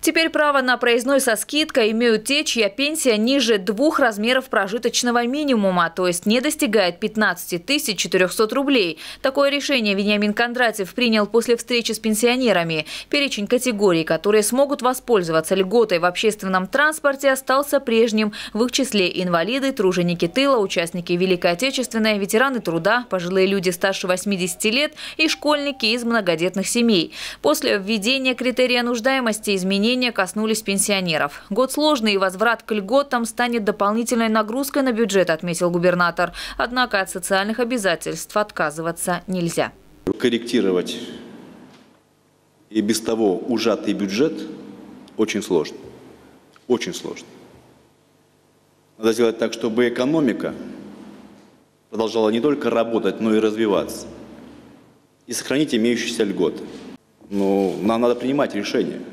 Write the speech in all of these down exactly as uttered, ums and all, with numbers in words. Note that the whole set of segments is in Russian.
Теперь право на проездной со скидкой имеют те, чья пенсия ниже двух размеров прожиточного минимума, то есть не достигает пятнадцати тысяч четырёхсот рублей. Такое решение Вениамин Кондратьев принял после встречи с пенсионерами. Перечень категорий, которые смогут воспользоваться льготой в общественном транспорте, остался прежним. В их числе инвалиды, труженики тыла, участники Великой Отечественной, ветераны труда, пожилые люди старше восьмидесяти лет и школьники из многодетных семей. После введения критерия нуждаемости изменений коснулись пенсионеров. Год сложный, и возврат к льготам станет дополнительной нагрузкой на бюджет, отметил губернатор. Однако от социальных обязательств отказываться нельзя. Корректировать и без того ужатый бюджет очень сложно. Очень сложно. Надо сделать так, чтобы экономика продолжала не только работать, но и развиваться. И сохранить имеющиеся льготы. Но нам надо принимать решение.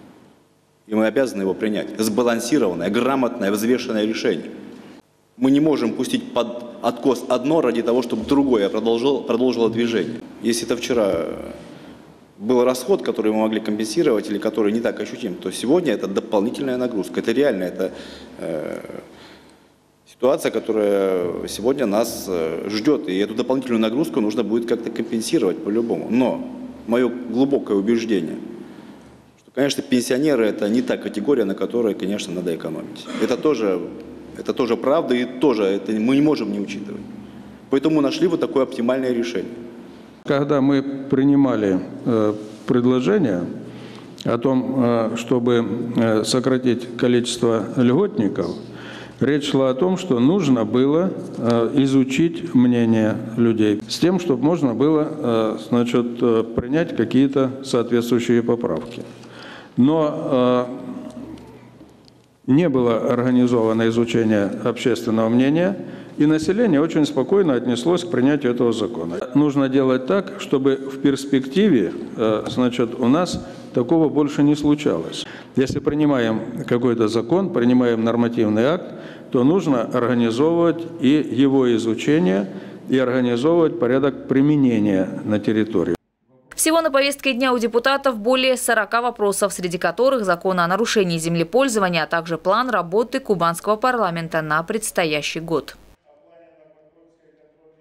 И мы обязаны его принять. Сбалансированное, грамотное, взвешенное решение. Мы не можем пустить под откос одно ради того, чтобы другое продолжило, продолжило движение. Если это вчера был расход, который мы могли компенсировать или который не так ощутим, то сегодня это дополнительная нагрузка. Это реально, это э, ситуация, которая сегодня нас э, ждет. И эту дополнительную нагрузку нужно будет как-то компенсировать по-любому. Но мое глубокое убеждение – конечно, пенсионеры – это не та категория, на которой, конечно, надо экономить. Это тоже, это тоже правда, и тоже это мы не можем не учитывать. Поэтому нашли вот такое оптимальное решение. Когда мы принимали э, предложение о том, э, чтобы э, сократить количество льготников, речь шла о том, что нужно было э, изучить мнение людей с тем, чтобы можно было э, значит, э, принять какие-то соответствующие поправки. Но э, не было организовано изучение общественного мнения, и население очень спокойно отнеслось к принятию этого закона. Нужно делать так, чтобы в перспективе э, значит, у нас такого больше не случалось. Если принимаем какой-то закон, принимаем нормативный акт, то нужно организовывать и его изучение, и организовывать порядок применения на территории. Всего на повестке дня у депутатов более сорока вопросов, среди которых закон о нарушении землепользования, а также план работы кубанского парламента на предстоящий год.